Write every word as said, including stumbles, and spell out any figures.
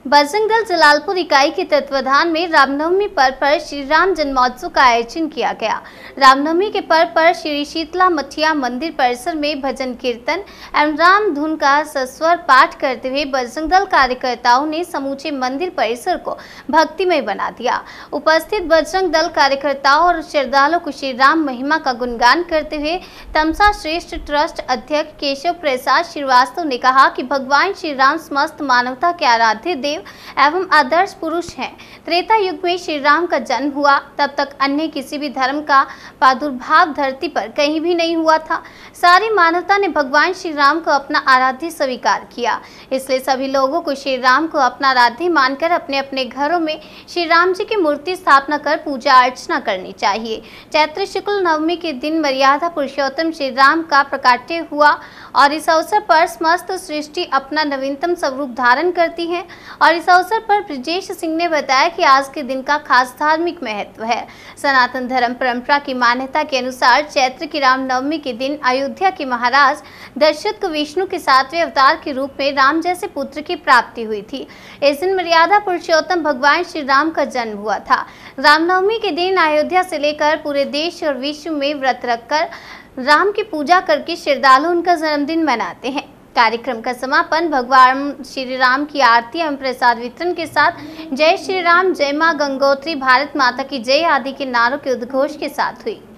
बजरंग दल जलालपुर इकाई के तत्वाधान में रामनवमी पर्व पर श्री राम जन्मोत्सव का आयोजन किया गया। रामनवमी के पर्व पर श्री शीतला मठिया मंदिर परिसर में भजन कीर्तन एवं राम धुन का सस्वर पाठ करते हुए बजरंग दल कार्यकर्ताओं ने समूचे मंदिर परिसर को भक्तिमय बना दिया। उपस्थित बजरंग दल कार्यकर्ताओं और श्रद्धालुओं को श्री राम महिमा का गुणगान करते हुए तमसा श्रेष्ठ ट्रस्ट अध्यक्ष केशव प्रसाद श्रीवास्तव ने कहा कि भगवान श्री राम समस्त मानवता के आराध्य देव एवं आदर्श पुरुष हैं। त्रेता युग में श्री राम का जन्म हुआ, तब तक अन्य किसी भी धर्म का प्रादुर्भाव धरती पर कहीं भी नहीं हुआ था। सारी मानवता ने भगवान श्री राम को अपना आराध्य स्वीकार किया, इसलिए सभी लोगों को श्री राम को अपना आराध्य मानकर अपने अपने घरों में श्री राम जी की मूर्ति स्थापना कर पूजा अर्चना करनी चाहिए। चैत्र शुक्ल नवमी के दिन मर्यादा पुरुषोत्तम श्री राम का प्रकाट्य हुआ और इस अवसर पर समस्त सृष्टि अपना नवीनतम स्वरूप धारण करती है। और इस अवसर पर ब्रजेश सिंह ने बताया कि आज के दिन का खास धार्मिक महत्व है। सनातन धर्म परंपरा की मान्यता के अनुसार चैत्र की रामनवमी के दिन अयोध्या के महाराज दशरथ को विष्णु के सातवें अवतार के रूप में राम जैसे पुत्र की प्राप्ति हुई थी। इस दिन मर्यादा पुरुषोत्तम भगवान श्री राम का जन्म हुआ था। रामनवमी के दिन अयोध्या से लेकर पूरे देश और विश्व में व्रत रखकर राम की पूजा करके श्रद्धालु उनका जन्मदिन मनाते हैं। कार्यक्रम का समापन भगवान श्री राम की आरती एवं प्रसाद वितरण के साथ जय श्री राम, जय मां गंगोत्री, भारत माता की जय आदि के नारों के उद्घोष के साथ हुई।